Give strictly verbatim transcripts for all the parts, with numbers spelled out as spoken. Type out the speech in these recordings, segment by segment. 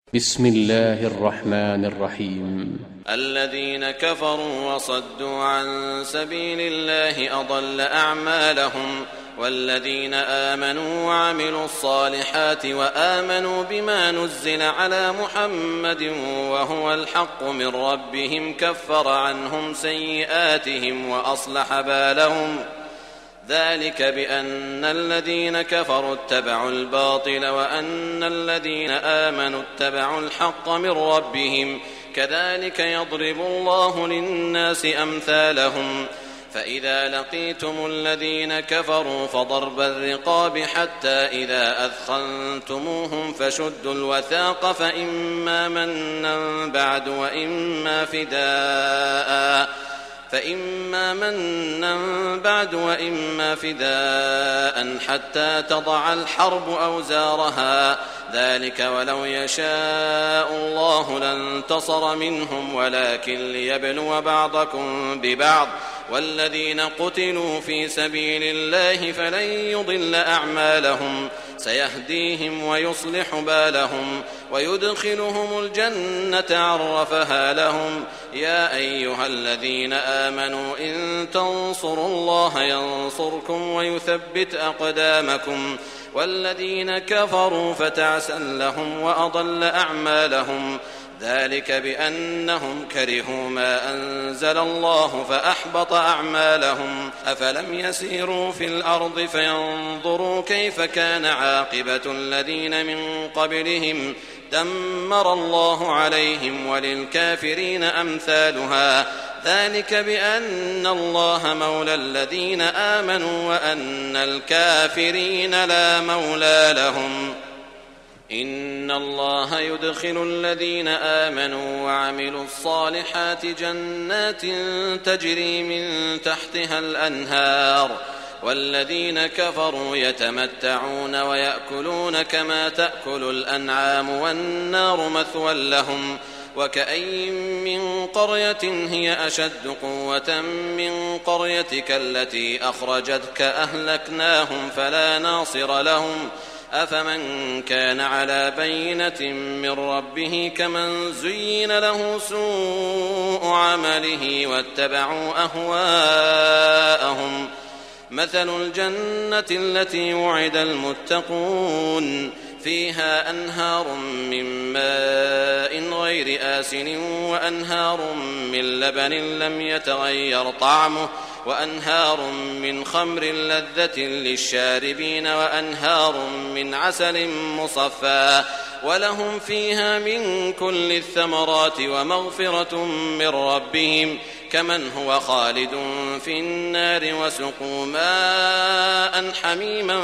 بسم الله الرحمن الرحيم. الذين كفروا وصدوا عن سبيل الله أضل أعمالهم، والذين آمنوا وعملوا الصالحات وآمنوا بما نزل على محمد وهو الحق من ربهم كفر عنهم سيئاتهم وأصلح بالهم، ذلك بأن الذين كفروا اتبعوا الباطل وأن الذين آمنوا اتبعوا الحق من ربهم، كذلك يضرب الله للناس أمثالهم. فإذا لقيتم الذين كفروا فضرب الرقاب حتى إذا أثخنتموهم فشدوا الوثاق فإما منا بعد وإما فداء فإما منا بعد وإما فداء حتى تضع الحرب أوزارها، ذلك ولو يشاء الله لانتصر منهم ولكن ليبلو بعضكم ببعض، والذين قتلوا في سبيل الله فلن يضل أعمالهم، سيهديهم ويصلح بالهم ويدخلهم الجنة عرفها لهم. يا أيها الذين آمنوا إن تنصروا الله ينصركم ويثبت أقدامكم، والذين كفروا فتعسا لهم وأضل أعمالهم، ذلك بأنهم كرهوا ما أنزل الله فأحبط أعمالهم. أفلم يسيروا في الأرض فينظروا كيف كان عاقبة الذين من قبلهم، دمر الله عليهم وللكافرين أمثالها، ذلك بأن الله مولى الذين آمنوا وأن الكافرين لا مولى لهم. إن الله يدخل الذين آمنوا وعملوا الصالحات جنات تجري من تحتها الأنهار، والذين كفروا يتمتعون ويأكلون كما تأكل الأنعام والنار مثوى لهم. وكأين من قرية هي أشد قوة من قريتك التي أخرجتك أهلكناهم فلا ناصر لهم، أفمن كان على بينة من ربه كمن زين له سوء عمله واتبعوا أهواءهم. مثل الجنة التي وعد المتقون فيها أنهار من ماء غير آسن وأنهار من لبن لم يتغير طعمه وأنهار من خمر لذة للشاربين وأنهار من عسل مصفى، ولهم فيها من كل الثمرات ومغفرة من ربهم، كمن هو خالد في النار وسقوا ماء حميما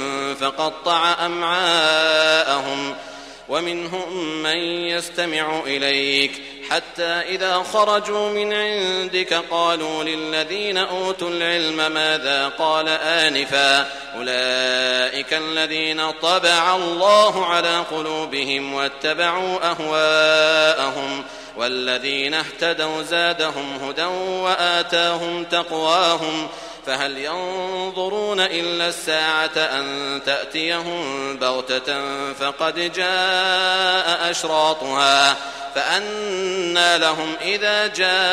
فقطع أمعاءهم. ومنهم من يستمع إليك حتى إذا خرجوا من عندك قالوا للذين أوتوا العلم ماذا قال آنفا، أولئك الذين طبع الله على قلوبهم واتبعوا أهواءهم، والذين اهتدوا زادهم هدى وآتاهم تقواهم. فهل ينظرون إلا الساعة أن تأتيهم بغتة فقد جاء أشراطها، فأنى لهم إذا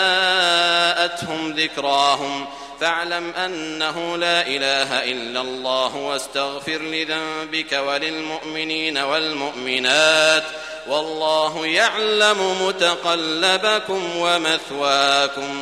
جاءتهم ذكراهم. فاعلم أنه لا إله إلا الله واستغفر لذنبك وللمؤمنين والمؤمنات، والله يعلم متقلبكم ومثواكم.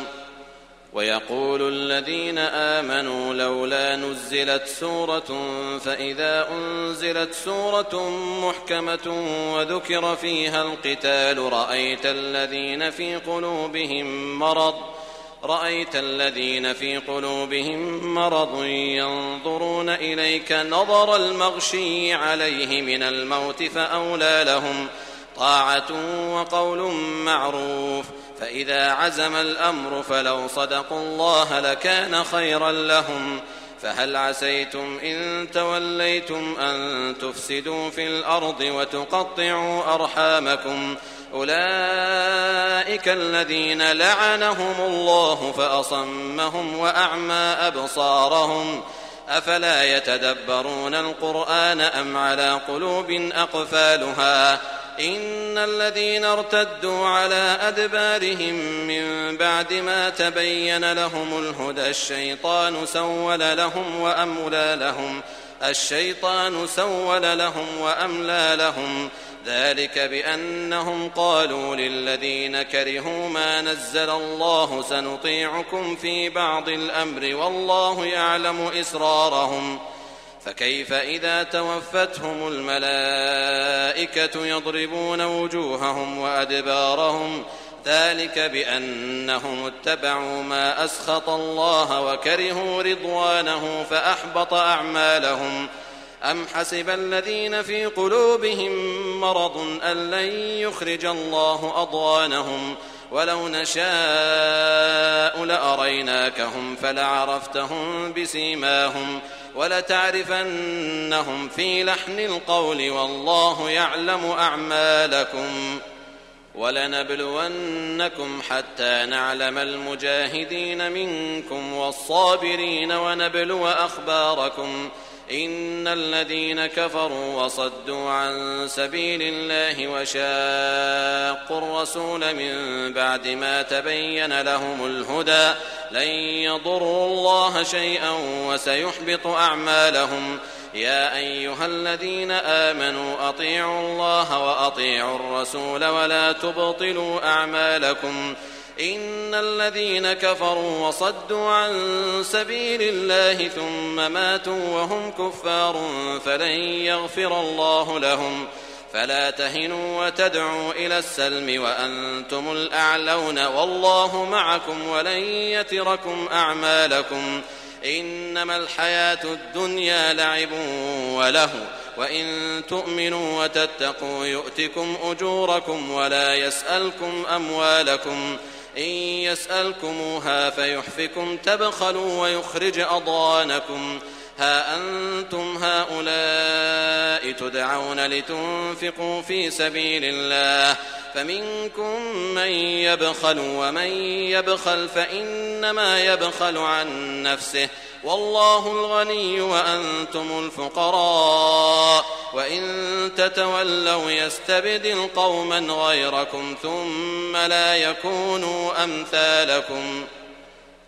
ويقول الذين آمنوا لولا نزلت سورة، فإذا أنزلت سورة محكمة وذكر فيها القتال رأيت الذين في قلوبهم مرض رأيت الذين في قلوبهم مرض ينظرون إليك نظر المغشي عليه من الموت، فأولى لهم طاعة وقول معروف. فإذا عزم الأمر فلو صدقوا الله لكان خيرا لهم. فهل عسيتم إن توليتم أن تفسدوا في الأرض وتقطعوا أرحامكم، أولئك الذين لعنهم الله فأصمهم وأعمى أبصارهم، أفلا يتدبرون القرآن أم على قلوب أقفالها، إن الذين ارتدوا على أدبارهم من بعد ما تبين لهم الهدى الشيطان سول لهم وأملى لهم الشيطان سول لهم وأملى لهم ذلك بأنهم قالوا للذين كرهوا ما نزل الله سنطيعكم في بعض الأمر والله يعلم إسرارهم فكيف إذا توفتهم الملائكة يضربون وجوههم وأدبارهم ذلك بأنهم اتبعوا ما أسخط الله وكرهوا رضوانه فأحبط أعمالهم أم حسب الذين في قلوبهم مرض أن لن يخرج الله أضغانهم ولو نشاء لأريناكهم فلعرفتهم بسيماهم ولتعرفنهم في لحن القول والله يعلم أعمالكم ولنبلونكم حتى نعلم المجاهدين منكم والصابرين ونبلو أخباركم إن الذين كفروا وصدوا عن سبيل الله وشاقوا الرسول من بعد ما تبين لهم الهدى لن يضروا الله شيئا وسيحبط أعمالهم يا أيها الذين آمنوا أطيعوا الله وأطيعوا الرسول ولا تبطلوا أعمالكم إن الذين كفروا وصدوا عن سبيل الله ثم ماتوا وهم كفار فلن يغفر الله لهم فلا تهنوا وتدعوا إلى السلم وأنتم الأعلون والله معكم ولن يتركم أعمالكم إنما الحياة الدنيا لعب وله وإن تؤمنوا وتتقوا يؤتكم أجوركم ولا يسألكم أموالكم إن يسألكموها فيحفكم تبخلوا ويخرج أضغانكم ها أنتم هؤلاء تدعون لتنفقوا في سبيل الله فمنكم من يبخل ومن يبخل فإنما يبخل عن نفسه والله الغني وأنتم الفقراء وإن تتولوا يستبدل قوما غيركم ثم لا يكونوا أمثالكم